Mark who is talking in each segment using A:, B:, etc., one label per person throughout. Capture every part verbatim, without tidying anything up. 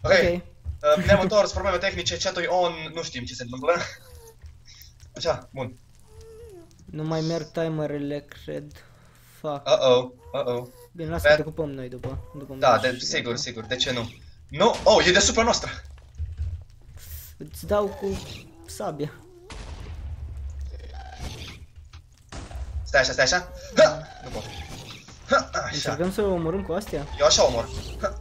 A: Ok. okay. Uh, ne-am întors, probleme tehnice, chat-ul e on, nu știm ce se întâmplă. Așa, bun.
B: Nu mai merg timerele, cred. Fuck.
A: Uh-oh, uh-oh.
B: Bine, lasă că te ocupăm noi după. după
A: da, de, sigur, după. sigur, de ce nu? Nu? Oh, e deasupra noastră!
B: Îți dau cu sabia.
A: Stai așa, stai așa. Ha! Nu pot. Ha! Așa.
B: Încercăm să o omorâm cu astea?
A: Eu așa omor. Ha!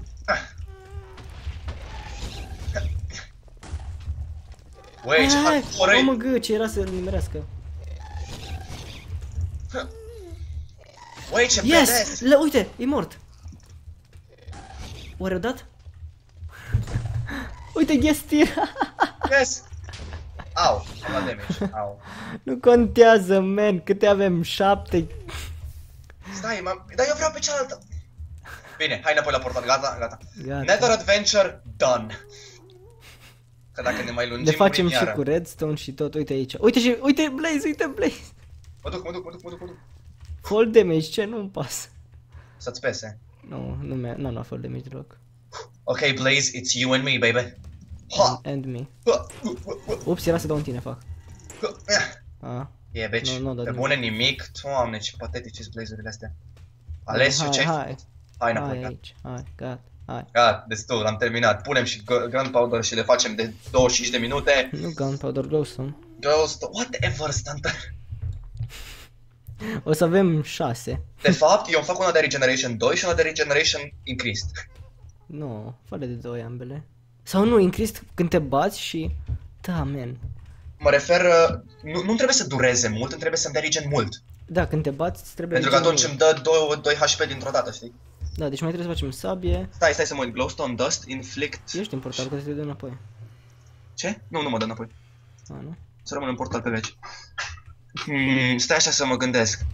A: Uei, ce hardcore-i!
B: Oh mă gă, ce era să-l nimerească.
A: Uei, ce
B: yes!
A: badass!
B: Le, uite, e mort. Oare-o dat? Uite, ghestir!
A: Yes! Au, am luat damage, au.
B: Nu contează, man, câte avem? Șapte.
A: Stai, dar eu vreau pe cealaltă. Bine, hai înapoi la portal, gata, gata.
B: Gata.
A: Nether Adventure done. Că dacă ne mai lungim,
B: le facem și cu redstone și tot, uite aici. Uite și, uite Blaze, uite Blaze.
A: Mă duc, mă duc, mă duc, mă duc, mă duc.
B: Fall damage, ce? Nu-mi pasă.
A: Să-ți pese.
B: Nu, nu mi-a, nu, nu, fall damage deloc.
A: Ok, Blaze, it's you and me, baby. Ha!
B: And me. Ups, era să dau în tine, fac. Ah.
A: E, bitch,
B: no, no,
A: pe bune nimic. Doamne, ce patetice sunt Blaze-urile astea. Alesiu, ce-ai făcut? Hai înapoi,
B: hai aici, hai, gata, hai.
A: Gata, destul, am terminat. Punem și gunpowder și le facem de douăzeci și cinci de minute.
B: Nu gunpowder, glowstone.
A: Glowstone, whatever, stunter.
B: O să avem șase.
A: De fapt, eu îmi fac una de regeneration doi și una de regeneration increased.
B: Nu, fără de doi ambele. Sau nu, increased când te bați și... Da, man.
A: Mă refer, nu, nu trebuie să dureze mult, îmi trebuie să-mi dea regen mult.
B: Da, când te bați, îți trebuie
A: pentru că atunci îmi dă doi H P dintr-o dată, știi?
B: Da, deci mai trebuie să facem sabie.
A: Stai, stai să mă uit, glowstone, dust, inflict...
B: Ești în portal, că te dă înapoi.
A: Ce? Nu, nu mă dă înapoi.
B: A, nu?
A: Să rămân în portal pe veci. Hmm, stai așa să mă gândesc.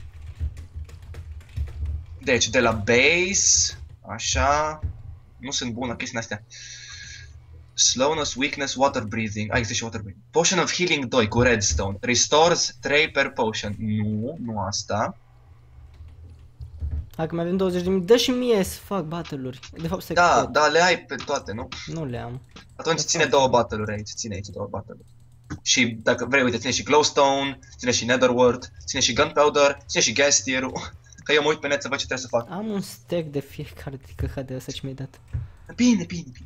A: Deci, de la base, așa... Nu sunt bun la chestiile astea. Slowness, weakness, water breathing. Ah, există și water breathing. Potion of healing doi cu redstone. Restores trei per potion. Nu, nu asta.
B: Hai că mai avem douăzeci de minute. Dă și mie să fac battle-uri. De fapt, să
A: Da, da, le ai pe toate, nu?
B: Nu le am.
A: Atunci ține două battle-uri aici. Ține aici două battle-uri. Și dacă vrei, uite, ține și glowstone, ține și netherwort, ține și gunpowder, ține și gas tier-ul. Că eu mă uit pe net să văd ce trebuie să fac.
B: Am un stack de fiecare căcat de ăsta ce mi-ai dat.
A: Bine, bine, bine.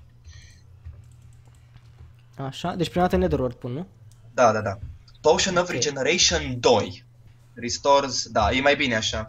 B: Așa, deci prima dată netherwort pun, nu?
A: Da, da, da. Potion of regeneration doi. Restores, da, e mai bine așa.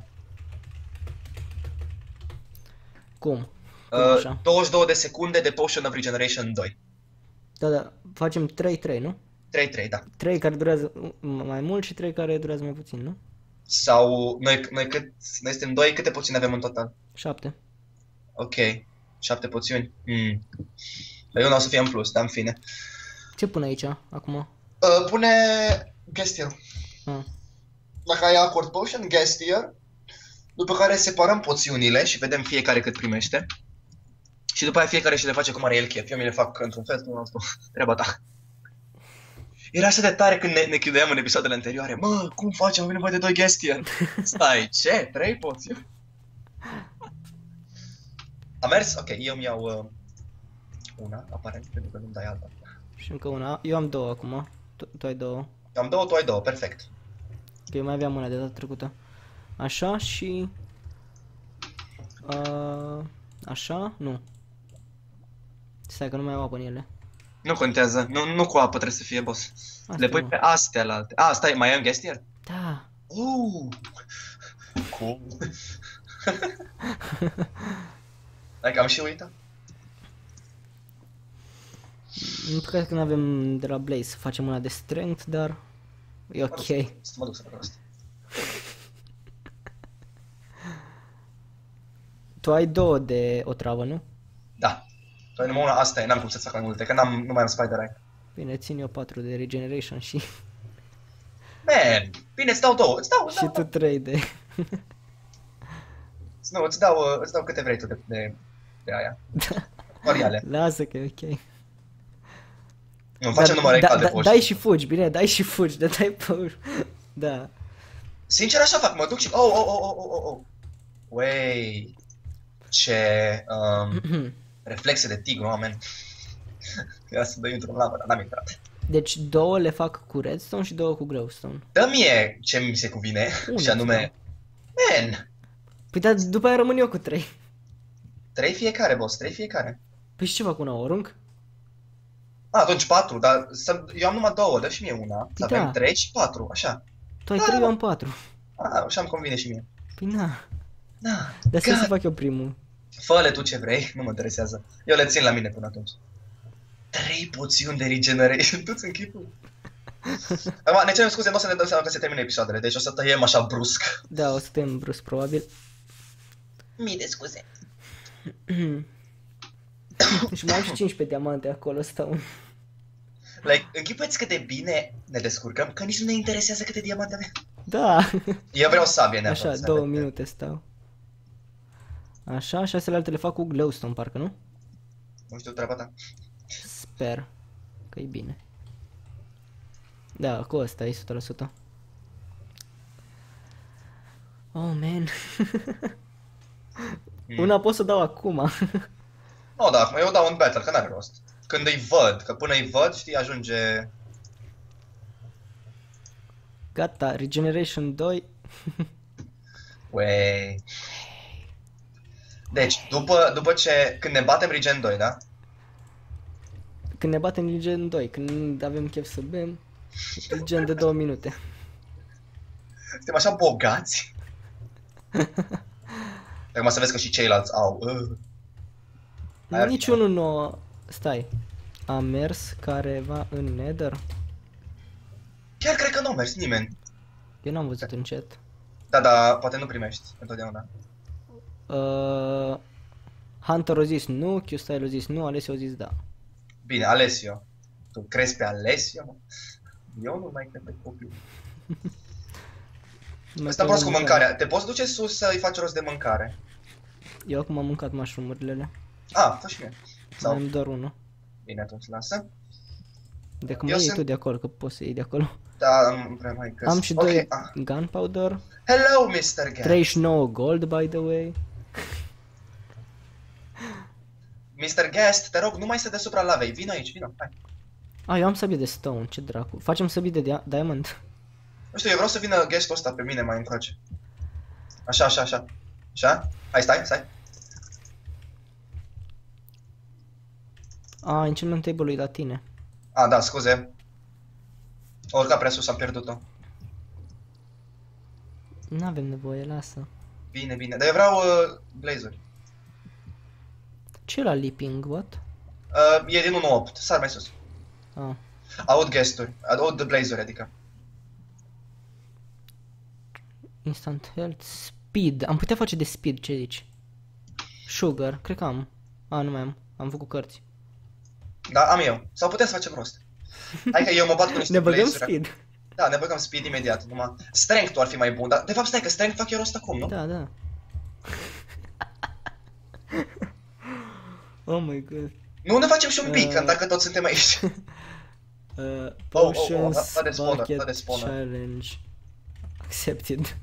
B: Cum? Cum
A: uh,
B: așa?
A: douăzeci și două de secunde de Potion of Regeneration doi.
B: Da, da, facem trei trei, nu?
A: trei trei, da.
B: trei care durează mai mult și trei care durează mai puțin, nu?
A: Sau noi, noi, cât, noi suntem doi, câte poțiuni avem în total?
B: șapte.
A: Ok, șapte poțiuni. Mm. La eu nu o să fie în plus, dar în fine.
B: Ce pun aici, acum?
A: Uh, pune gas tier.
B: Ah.
A: Dacă ai acord potion, gas tier. După care separăm poțiunile și vedem fiecare cât primește. Și după aia fiecare și le face cum are el chef. Eu mi le fac într-un fel, nu altul. Treaba ta. Era așa de tare când ne, ne chiudeam în episoadele anterioare. Mă, cum facem? Avem nevoie de doi gas tier. Stai, ce? Trei poțiuni? A mers? Ok, eu mi iau uh, una, aparent, pentru că nu-mi dai alta.
B: Și încă una. Eu am două acum. Tu, tu ai două.
A: Eu am două, tu ai două, perfect.
B: Ok, eu mai aveam una de data trecută. Așa și... Uh, așa? Nu. Stai că nu mai am apă în ele.
A: Nu contează, nu, nu cu apă trebuie să fie, boss.
B: Asta
A: le pui
B: nu.
A: pe astea la alte. Ah, stai, mai am gas tier?
B: Da.
A: Uh, cool. Dacă am și uitat.
B: Nu cred că nu avem de la Blaze să facem una de strength, dar e ok.
A: Să mă duc să fac asta.
B: Tu ai două de o travă, nu?
A: Da. Tu ai numai una, asta e, n-am cum să-ți fac mai multe, că n-am, nu mai am spider eye.
B: Bine, țin eu patru de regeneration și...
A: Man, bine, îți dau două, îți dau, îți
B: și
A: dau.
B: tu trei de...
A: Nu, îți dau, îți dau câte vrei tu de, de, de aia. Oriale.
B: Lasă că e ok.
A: Nu, facem număr egal de
B: da,
A: poși.
B: dai și fugi, bine, dai și fugi, de dai pe... Da.
A: Sincer așa fac, mă duc și... Oh, oh, oh, oh, oh, oh. Wey. Ce... Um, reflexe de tigru, amen. Ia să dă într-un lavă, dar n-am intrat.
B: Deci două le fac cu redstone și două cu glowstone.
A: Dă mie ce mi se cuvine,
B: Una
A: și anume... Man!
B: Păi dar după aia rămân eu cu trei.
A: Trei fiecare, boss, trei fiecare.
B: Păi și ce fac una, o arunc?
A: A, atunci patru, dar să... eu am numai două, dă și mie una. Să
B: Da.
A: avem trei și patru, așa.
B: Tu ai
A: Da,
B: trei,
A: da.
B: eu am patru.
A: A, așa îmi convine și mie.
B: Păi na.
A: Da,
B: Dar stai să
A: God.
B: fac eu primul.
A: Fă-le tu ce vrei, nu mă interesează. Eu le țin la mine până atunci. Trei poțiuni de regeneration, tu-ți în chipul. Acum, ne cerem scuze, nu o să ne dăm seama că se termină episoadele, deci o să tăiem așa brusc.
B: Da, o să tăiem brusc, probabil.
A: Mii de scuze.
B: Și mai am și cincisprezece diamante acolo, stau.
A: Like, închipuiți cât de bine ne descurcăm, că nici nu ne interesează câte diamante avem.
B: Da.
A: Eu vreau sabie neapărat.
B: Așa,
A: să
B: două
A: avem.
B: minute stau. Așa, șasele alte le fac cu glowstone, parcă, nu?
A: Nu știu treaba ta.
B: Sper că e bine. Da, cu ăsta e o sută la sută. Oh, man.
A: Mm.
B: Una pot să dau acum.
A: Nu, da, acum eu dau un battle, că n-are rost. Când îi văd, că până îi văd, știi, ajunge...
B: Gata, Regeneration doi.
A: Uei. Deci, după, după ce, când ne batem Regen doi, da?
B: Când ne batem Regen doi, când avem chef să bem, Regen de două minute.
A: Suntem așa bogați. Acum să vezi că și ceilalți au. Uh. Aia ar fi
B: Niciunul nu... Stai. A mers careva în Nether?
A: Chiar cred că nu a mers nimeni.
B: Eu n-am văzut în chat.
A: Da, da, poate nu primești întotdeauna.
B: Uh, Hunter a zis nu, Q-Style a zis nu, Alessio a zis da.
A: Bine, Alessio. Tu crezi pe Alessio? Eu nu mai cred pe copil.
B: Mai
A: Ăsta
B: pe
A: prost cu
B: mâncare.
A: mâncarea. Te poți duce sus să-i faci rost de mâncare?
B: Eu acum am mâncat mushroom-urile.
A: Ah, fă și mie.
B: Sau...
A: Sau,
B: Am doar unul.
A: bine atunci, lasă.
B: De cum
A: Eu
B: iei
A: sunt-
B: tu de acolo, că poți să iei de acolo.
A: Da, nu prea mai găs.
B: Am și
A: Ok,
B: doi
A: ah.
B: gunpowder,
A: Hello, mister Gant.
B: treizeci și nouă gold, by the way.
A: mister Guest, te rog, nu mai stai deasupra lavei. Vino aici, vino, hai.
B: A, eu am sabie de stone, ce dracu. Facem sabie de dia diamond.
A: Nu știu, eu vreau să vină guestul ăsta pe mine mai încoace. Așa, așa, așa. Așa? Hai, stai, stai.
B: A, enchantment table-ul e la tine.
A: A, da, scuze. O urcat prea sus, am pierdut-o.
B: N-avem nevoie, lasă.
A: Bine, bine. Dar eu vreau uh, blazuri.
B: Ce e la leaping, what?
A: Uh, e din unu opt, sar mai sus.
B: Ah.
A: Aud guesturi, aud blazuri, adică.
B: Instant health, speed. Am putea face de speed, ce zici? Sugar, cred că am. A, nu mai am. Am făcut cărți.
A: Da, am eu. Sau putem să facem rost. Hai că eu mă bat cu niște
B: Ne băgăm
A: blazuri.
B: speed.
A: Da, ne băgăm speed imediat. Numai strength-ul ar fi mai bun, dar de fapt stai că strength fac eu rost acum, nu?
B: Da, da. Oh my god.
A: Nu ne facem și un pic,
B: Uh.
A: dacă toți suntem aici.
B: Uh,
A: oh,
B: potions,
A: oh, fă de spawner, fă de
B: bucket,
A: spawner.
B: challenge. Accepted.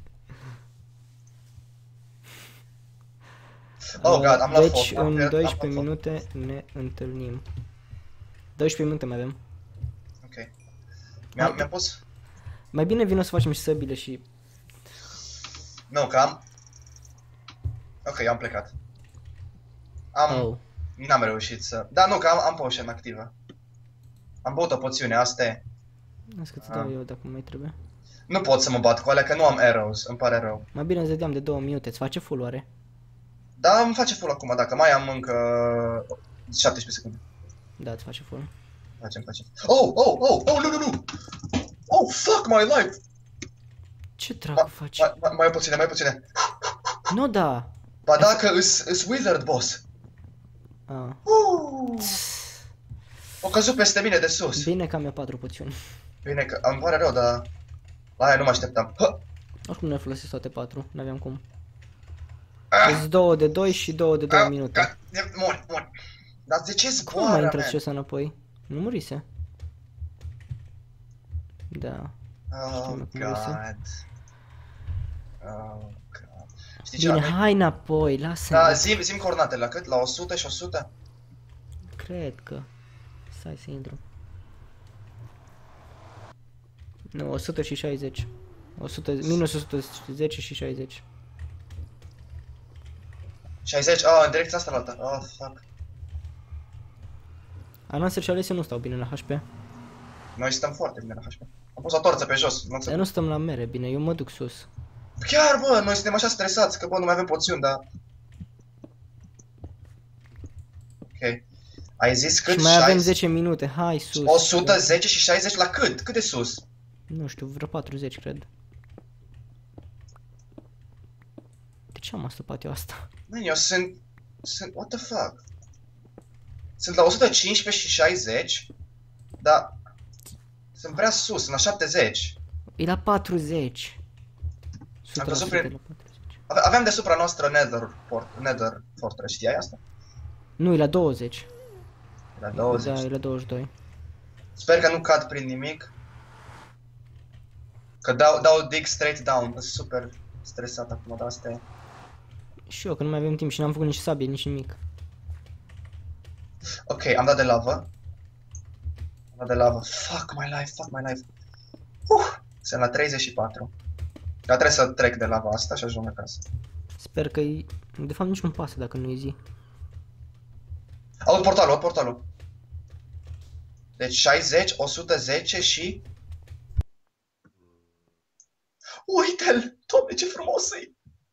A: Oh, God, am luat
B: Deci
A: foc, am
B: în
A: pierd- am
B: doisprezece
A: luat foc.
B: minute ne întâlnim. doisprezece minute mai avem.
A: Ok. Mi-am, mi-am pus...
B: Mai bine vino să facem și săbile și...
A: Nu, că am... Ok, eu am plecat. Am...
B: Oh.
A: N-am reușit să... Da, nu, că am, am potion activă. Am băut o poțiune, asta e.
B: Las că ți
A: Ah.
B: dau eu dacă mai trebuie.
A: Nu pot să mă bat cu alea, că nu am arrows, îmi pare rău.
B: Mai bine îți dădeam de două minute, îți face full oare?
A: Da, îmi face full acum, dacă mai am încă... șaptesprezece secunde.
B: Da, îți face full.
A: Facem, facem. Oh, oh, oh, oh, nu, nu, nu! Oh, fuck my life!
B: Ce dracu
A: Ma,
B: faci?
A: mai, mai, mai puține, mai puține.
B: Nu da!
A: Ba dacă îs, îs withered, boss.
B: Ah.
A: Uh, o căzut peste mine de sus.
B: Bine că am eu patru poțiuni.
A: Bine că îmi pare rău, dar... La aia nu mă așteptam. Hă!
B: Oricum nu le folosesc toate patru, n-aveam cum.
A: Ah,
B: Deci două de doi și două de două
A: ah,
B: minute.
A: ah, Mori, mori. Dar de ce
B: Cum mai
A: zboară,
B: intră
A: man?
B: ce ăsta înapoi? Nu murise? Da.
A: Oh,
B: Știu cum
A: God.
B: murise.
A: Oh, God. Știi ce?
B: Bine,
A: Noi-
B: hai înapoi, lasă-mă.
A: Da, zi, zi-mi coordonatele, la cât? La o sută și o sută?
B: Cred că. Stai să intru. Nu, o sută și șaizeci. o sută, minus o sută zece și șaizeci.
A: șaizeci? Ah, în direcția asta la alta. Oh, fuck.
B: A noastră și Alessia nu stau bine la H P.
A: Noi stăm foarte bine la H P. Am pus o torță pe jos. Nu
B: Dar nu stăm la mere bine, eu mă duc sus.
A: Chiar, bă, noi suntem așa stresați că, bă, nu mai avem poțiuni, dar... Ok. Ai zis cât?
B: Și mai avem
A: șaizeci?
B: zece minute, hai sus.
A: o sută zece și șaizeci la cât? Cât de sus?
B: Nu știu, vreo patruzeci cred. De ce am astupat eu asta?
A: Man, eu sunt... Sunt... What the fuck? Sunt la o sută cincisprezece și șaizeci, dar... Sunt prea sus, sunt la șaptezeci.
B: E la patruzeci.
A: Am căzut prin-
B: la patruzeci.
A: Ave- Aveam deasupra noastră Nether, Fort, Nether Fortress, știai asta?
B: Nu, e la douăzeci.
A: La douăzeci.
B: Da, e la douăzeci și doi.
A: Sper că nu cad prin nimic. Că dau, dau dig straight down, sunt super stresat acum, dar asta e.
B: Și eu, că nu mai avem timp și n-am făcut nici sabie, nici nimic.
A: Ok, am dat de lavă. Am dat de lavă. Fuck my life, fuck my life. Uh, sunt la treizeci și patru. Dar trebuie să trec de lava asta și ajung acasă.
B: Sper că e... De fapt nici nu pasă dacă nu e zi.
A: Aud portalul, aud portalul. Deci șaizeci, o sută zece și... Uite-l! Doamne, ce frumos e!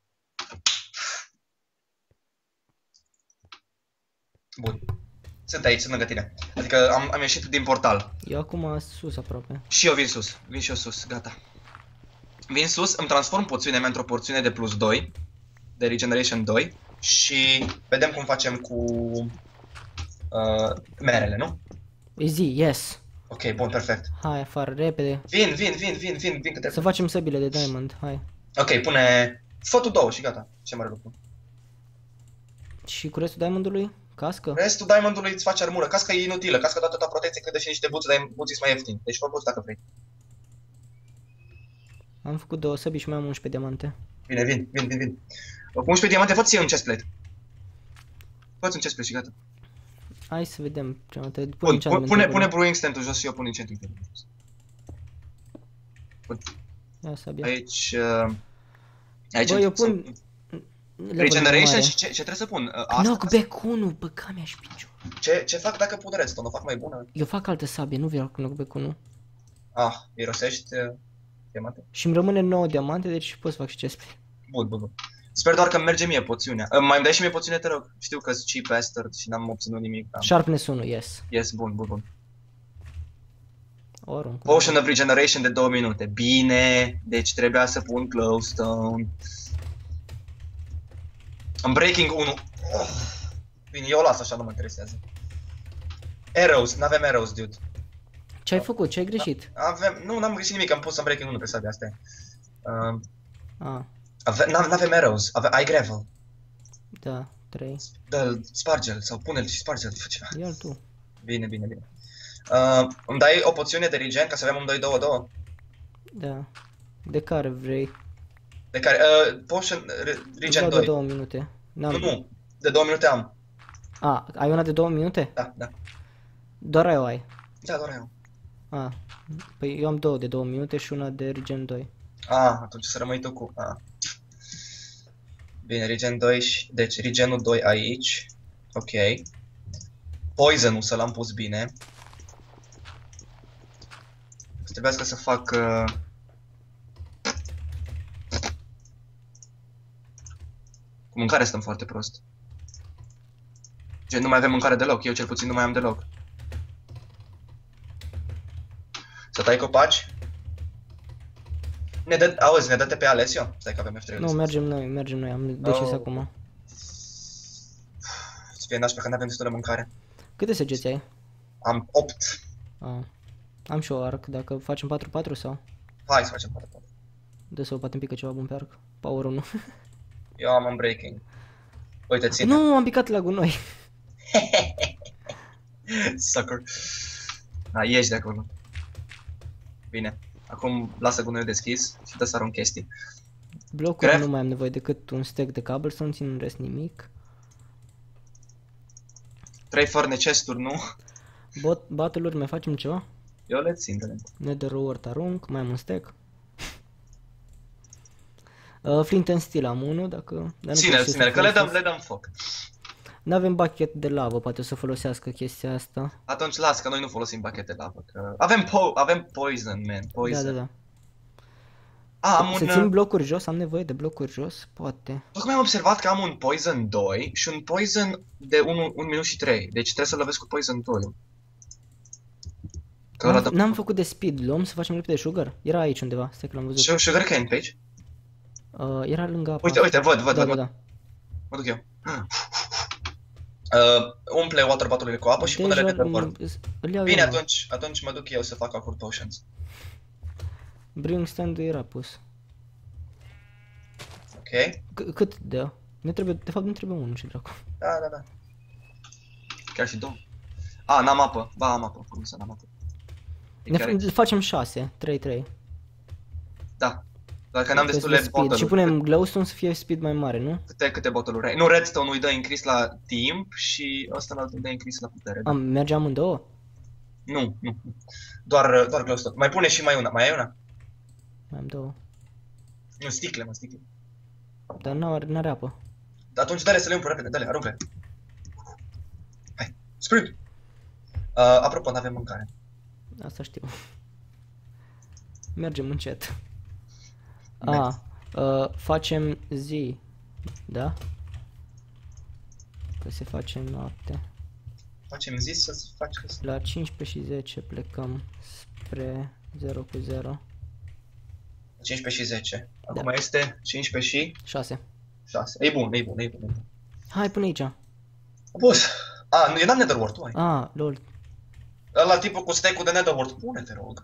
A: Bun. Sunt aici, sunt lângă tine. Adică am, am ieșit din portal.
B: Eu acum sus aproape.
A: Și eu vin sus. Vin și eu sus, gata. Vin sus, îmi transform poțiunea mea într-o porțiune de plus doi. De Regeneration doi. Și vedem cum facem cu... Uh, merele, nu?
B: E zi, yes.
A: Ok, bun, perfect.
B: Hai afară, repede.
A: Vin, vin, vin, vin, vin, vin câte...
B: Să facem săbile de diamond, hai.
A: Ok, pune... Fă tu două și gata. Ce mare lucru.
B: Și cu restul diamondului? Cască?
A: Restul diamondului îți face armură. Casca e inutilă. Casca dă atâta protecție cât de și niște buți, dar buții sunt mai ieftini. Deci fă buți dacă vrei.
B: Am făcut două săbi și mai am unsprezece diamante.
A: Bine, vin, vin, vin, vin. Cu unsprezece diamante, fă-ți un chestplate. Fă-ți un chestplate și gata.
B: Hai să vedem ce am Pune,
A: Bun, pune, pune, pune brewing stand-ul jos și eu pun enchanting table. Bun.
B: Ia sabia.
A: Aici... Uh, aici...
B: Bă, eu pun...
A: Regeneration și ce, ce trebuie să pun? Uh, asta?
B: Knockback unu, bă, cam mi-aș picior.
A: Ce, ce fac dacă pun redstone? O fac mai bună?
B: Eu fac altă sabie, nu vreau cu knockback unu.
A: Ah, irosești uh, diamante?
B: Și îmi rămâne nouă diamante, deci pot să fac și chestplate.
A: Bun, bun, bun. Sper doar că merge mie poțiunea. Uh, mai îmi dai și mie poțiune, te rog. Știu că sunt cheap bastard și n-am obținut nimic. Dar...
B: Sharpness unu, yes.
A: Yes, bun, bun, bun.
B: Orun.
A: Potion of Regeneration de două minute. Bine, deci trebuia să pun glowstone. În breaking unu. Oh. Bine, eu o las așa, nu mă interesează. Arrows, n-avem arrows, dude.
B: Ce ai făcut? Ce ai greșit?
A: Avem, nu, n-am greșit nimic, am pus în breaking unu pe sabia, asta e. Uh,
B: Ah,
A: ave, n-avem arrows, ave, ai gravel.
B: da, trei.
A: Dă-l, sparge-l sau pune-l și sparge-l, fă ceva.
B: Ia-l tu.
A: Bine, bine, bine. Uh, îmi dai o poțiune de regen ca să avem un doi doi doi?
B: Da. De care vrei?
A: De care, uh, potion, re, regen
B: Vreau de
A: doi.
B: două minute.
A: Nu, nu, de două minute am.
B: A, ai una de două minute?
A: Da, da.
B: Doar eu ai.
A: Da, doar eu.
B: A, păi eu am două de două minute și una de regen doi.
A: Ah, atunci să rămâi tu cu... Ah. Bine, regen doi și... Deci, regenul doi aici. Ok. Poison-ul să l-am pus bine. Să trebuiască să fac... Uh... Cu mâncare stăm foarte prost. Gen, nu mai avem mâncare deloc. Eu cel puțin nu mai am deloc. Să tai copaci? Ne dă, auzi, ne dă-te pe Alessio? Stai că avem F trei.
B: Nu, mergem noi, mergem noi, am decis
A: Oh.
B: acum.
A: Să fie nașpa că n-avem destul de mâncare.
B: Câte săgeți ai?
A: Am opt.
B: A, am și o arc, dacă facem patru patru sau?
A: Hai să facem patru patru.
B: Dă să o poate pică ceva bun pe arc. Power unu.
A: Eu am un breaking. Uite, ține.
B: Nu, am picat la gunoi.
A: Sucker. Da, ieși de acolo. Bine. Acum lasă gunoiul deschis și dă să arunc chestii.
B: Blocul
A: Gref?
B: nu mai am nevoie decât un stack de cobblestone, țin în rest nimic.
A: Trei fărne chesturi, nu?
B: Bot, battle-uri, mai facem ceva?
A: Eu le țin, de
B: Nether Wart arunc, mai am un stack. Uh, Flint and Steel am unul, dacă... dar nu
A: Ține-l,
B: pot să
A: ține-l, că le dăm,
B: folosesc.
A: le dăm foc.
B: N-avem bucket de lavă, poate o să folosească chestia asta.
A: Atunci las, că noi nu folosim bachete de apă, că... Avem, po avem poison, man,
B: Da,
A: poison.
B: da, da.
A: A, am
B: Să
A: un...
B: țin blocuri jos? Am nevoie de blocuri jos? Poate.
A: Tocmai am observat că am un poison doi și un poison de unu, un minut și trei. Deci trebuie să-l lovesc cu poison doi. Că ăla dă...
B: N-am făcut de speed, luăm să facem repede sugar? Era aici undeva, stai că l-am văzut.
A: Su- Sugar cane pe aici?
B: Uh, era lângă apa.
A: Uite, uite, văd, văd,
B: Da,
A: văd.
B: da, da.
A: Mă duc eu. Uh, umple water bottle-urile cu apă și pune-le
B: Deja
A: de pe port.
B: îl iau
A: Bine,
B: eu, mă.
A: atunci, atunci mă duc eu să fac acur potions.
B: Bring stand-ul era pus.
A: Ok?
B: C- cât dă? Ne trebuie, de fapt ne trebuie unul, ce dracu.
A: Da, da, da. Chiar și două. A, n-am apă. Ba, am apă. Cum să n-am apă? E
B: Ne
A: chiar
B: f-
A: aici.
B: facem șase, trei trei.
A: Da. Dacă n-am destule
B: speed.
A: bottle-uri.
B: Și punem glowstone să fie speed mai mare, nu?
A: Câte, câte bottle-uri ai? Nu, redstone îi dă increase la timp și ăsta îl dă increase la putere. Da.
B: Am, merge amândouă?
A: Nu, nu. Doar, doar glowstone. Mai pune și mai una. Mai ai una?
B: Mai am două.
A: Nu, sticle, mă, sticle.
B: Dar n-are, n-are apă.
A: Atunci dă-le să le umplu repede, dă-le, aruncă-le. Hai, sprint! Uh, apropo, n-avem mâncare.
B: Asta știu. Mergem încet.
A: Merg.
B: A, uh, facem zi. Da? Că se face noapte.
A: Facem zis să faci că...
B: La cincisprezece și zece plecăm spre zero cu zero.
A: cincisprezece și zece. Acum
B: Da.
A: este cincisprezece și
B: șase.
A: șase. E bun, e bun, e bun, e bun.
B: Hai, pune aici.
A: Bus. A, nu, eu n-am netherwort, tu ai.
B: A, lol.
A: Ăla tipul cu steak-ul de netherwort, pune, te rog.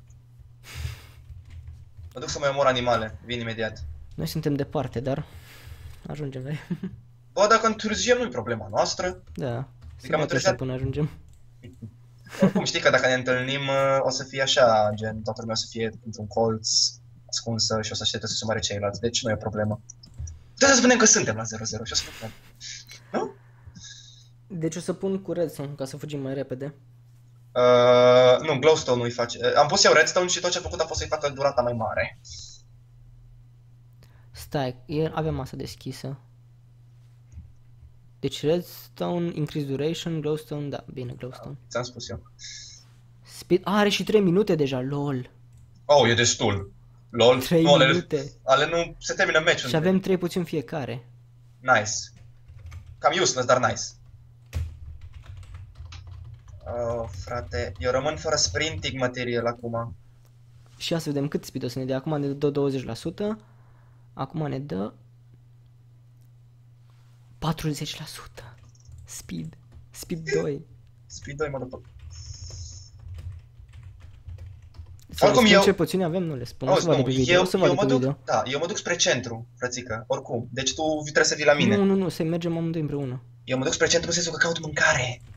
A: Mă duc să mai omor animale, vin imediat.
B: Noi suntem departe, dar ajungem la
A: Bă, dacă întârziem, nu-i problema noastră.
B: Da. Să
A: cam
B: ne
A: întârziat.
B: până ajungem.
A: Oricum știi că dacă ne întâlnim uh, o să fie așa, gen, toată lumea o să fie într-un colț ascunsă și o să aștepte să se omoare ceilalți, deci nu e o problemă. Trebuie să spunem că suntem la zero zero și o să fie. Nu?
B: Deci o să pun cu redstone ca să fugim mai repede.
A: Uh, nu, glowstone nu-i face. Uh, am pus eu redstone și tot ce a făcut a fost să-i facă durata mai mare.
B: Stai, e, avem asta deschisă. Deci redstone, increase duration, glowstone, da, bine, glowstone.
A: Ți-am spus eu.
B: Speed, a, are și trei minute deja, lol.
A: Oh, e destul. Lol.
B: trei
A: nu, ale,
B: minute.
A: ale nu se termină meciul.
B: Și avem trei puțin fiecare.
A: Nice. Cam useless, dar nice. Oh, frate, eu rămân fără sprinting material acum.
B: Și ia să vedem cât speed o să ne dea. Acum ne dă douăzeci la sută. Acum ne dă patruzeci la sută. Speed. Speed doi.
A: Speed doi, mă după.
B: Să le
A: Oricum
B: spun
A: eu-
B: ce puțini avem, nu le spun. O
A: Auzi,
B: să vadă
A: nu,
B: pe video.
A: eu,
B: O să
A: eu
B: vadă
A: mă
B: pe
A: duc,
B: video.
A: da, eu mă duc spre centru, frățică, oricum. Deci tu trebuie să vii la mine.
B: Nu, nu, nu, să mergem amândoi împreună.
A: Eu mă duc spre centru în sensul că caut mâncare.